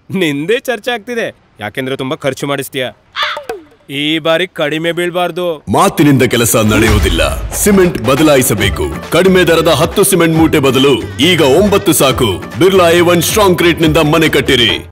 ನಿಂದೇ ಚರ್ಚೆ ಆಗ್ತಿದೆ, ಯಾಕೆಂದ್ರೆ ತುಂಬಾ ಖರ್ಚು ಮಾಡಿಸ್ತೀಯ. ಈ ಬಾರಿ ಕಡಿಮೆ ಬೀಳ್ಬಾರ್ದು. ಮಾತಿನಿಂದ ಕೆಲಸ ನಡೆಯುವುದಿಲ್ಲ, ಸಿಮೆಂಟ್ ಬದಲಾಯಿಸಬೇಕು. ಕಡಿಮೆ ದರದ 10 ಸಿಮೆಂಟ್ ಮೂಟೆ ಬದಲು ಈಗ 9 ಸಾಕು. ಬಿರ್ಲಾ A1 ಸ್ಟ್ರಾಂಗ್ ಕ್ರೀಟ್ ನಿಂದ ಮನೆ ಕಟ್ಟಿರಿ.